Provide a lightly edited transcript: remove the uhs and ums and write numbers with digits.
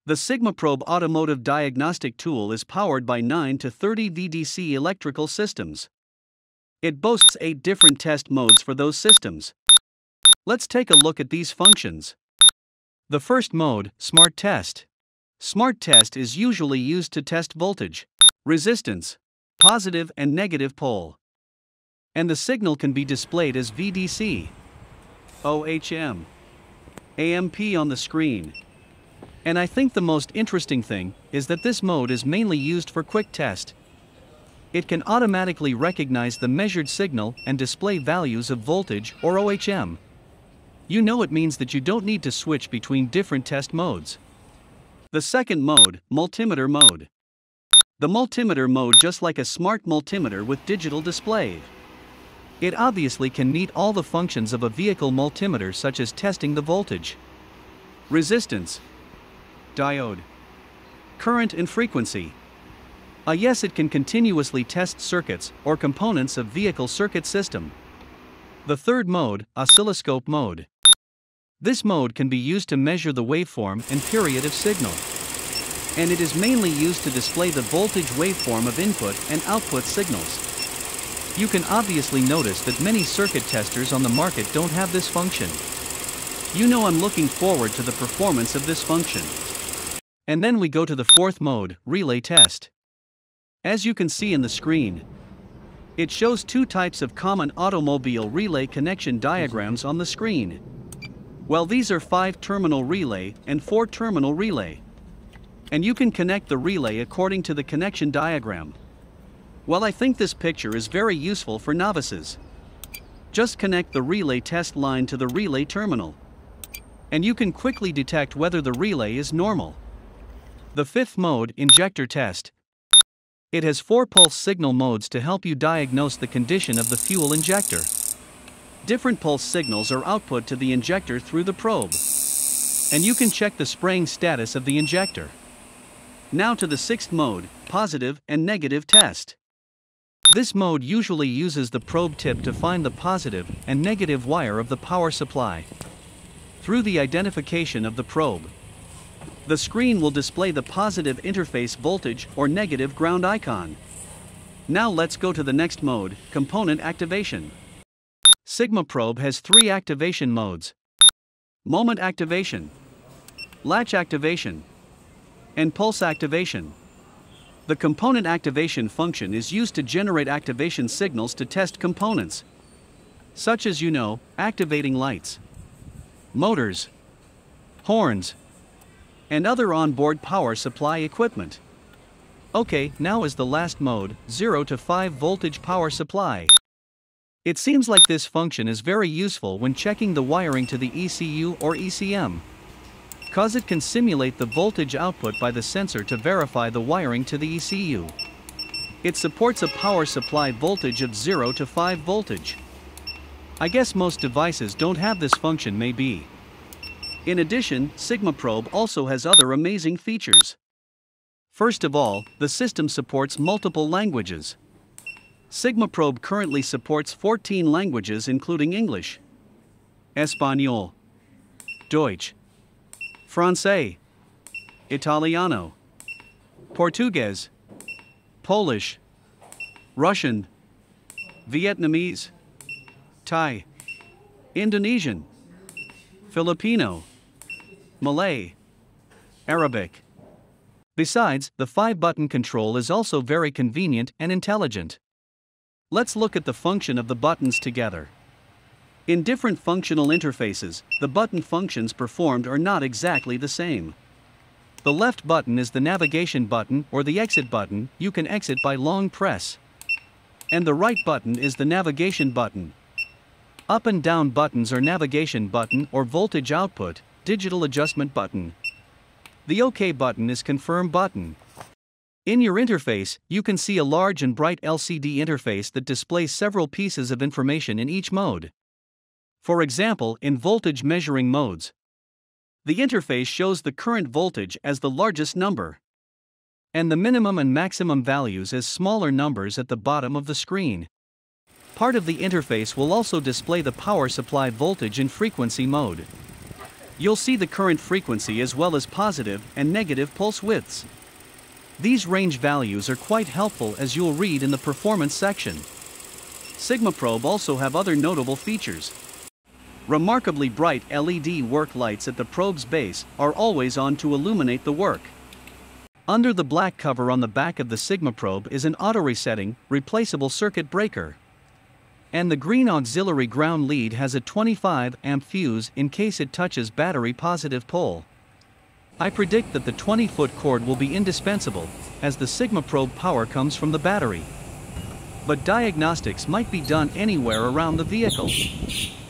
The SigmaProbe automotive diagnostic tool is powered by 9 to 30 VDC electrical systems. It boasts 8 different test modes for those systems. Let's take a look at these functions. The first mode, Smart Test. Smart Test is usually used to test voltage, resistance, positive and negative pole. And the signal can be displayed as VDC, OHM, AMP on the screen. And I think the most interesting thing is that this mode is mainly used for quick test. It can automatically recognize the measured signal and display values of voltage or OHM. You know it means that you don't need to switch between different test modes. The second mode, Multimeter mode. The Multimeter mode just like a smart multimeter with digital display. It obviously can meet all the functions of a vehicle multimeter such as testing the voltage, resistance, diode, current and frequency. Yes, it can continuously test circuits or components of vehicle circuit system. The third mode, Oscilloscope mode. This mode can be used to measure the waveform and period of signal. And it is mainly used to display the voltage waveform of input and output signals. You can obviously notice that many circuit testers on the market don't have this function. You know I'm looking forward to the performance of this function. And then we go to the fourth mode, Relay Test. As you can see in the screen, it shows two types of common automobile relay connection diagrams on the screen. Well, these are 5-terminal relay and 4-terminal relay. And you can connect the relay according to the connection diagram. Well, I think this picture is very useful for novices. Just connect the relay test line to the relay terminal. And you can quickly detect whether the relay is normal. The fifth mode, Injector Test. It has 4 pulse signal modes to help you diagnose the condition of the fuel injector. Different pulse signals are output to the injector through the probe. And you can check the spraying status of the injector. Now to the sixth mode, Positive and Negative Test. This mode usually uses the probe tip to find the positive and negative wire of the power supply. Through the identification of the probe, the screen will display the positive interface voltage or negative ground icon. Now let's go to the next mode, Component Activation. SigmaProbe has 3 activation modes: Moment Activation, Latch Activation, and Pulse Activation. The component activation function is used to generate activation signals to test components, such as activating lights, motors, horns, and other onboard power supply equipment. Okay, now is the last mode, 0 to 5 voltage power supply. It seems like this function is very useful when checking the wiring to the ECU or ECM, cause it can simulate the voltage output by the sensor to verify the wiring to the ECU. It supports a power supply voltage of 0 to 5 voltage. I guess most devices don't have this function maybe. In addition, SigmaProbe also has other amazing features. First of all, the system supports multiple languages. SigmaProbe currently supports 14 languages including English, Espanol, Deutsch, Francais, Italiano, Portuguese, Polish, Russian, Vietnamese, Thai, Indonesian, Filipino, Malay, Arabic. Besides, the 5-button control is also very convenient and intelligent. Let's look at the function of the buttons together. In different functional interfaces, the button functions performed are not exactly the same. The left button is the navigation button or the exit button, you can exit by long press. And the right button is the navigation button. Up and down buttons are navigation button or voltage output, digital adjustment button. The OK button is confirm button. In your interface, you can see a large and bright LCD interface that displays several pieces of information in each mode. For example, in voltage measuring modes, the interface shows the current voltage as the largest number, and the minimum and maximum values as smaller numbers at the bottom of the screen. Part of the interface will also display the power supply voltage in frequency mode. You'll see the current frequency as well as positive and negative pulse widths. These range values are quite helpful, as you'll read in the performance section. SigmaProbe also have other notable features. Remarkably bright LED work lights at the probe's base are always on to illuminate the work. Under the black cover on the back of the SigmaProbe is an auto-resetting, replaceable circuit breaker. And the green auxiliary ground lead has a 25 amp fuse in case it touches battery positive pole. I predict that the 20-foot cord will be indispensable, as the SigmaProbe power comes from the battery. But diagnostics might be done anywhere around the vehicle.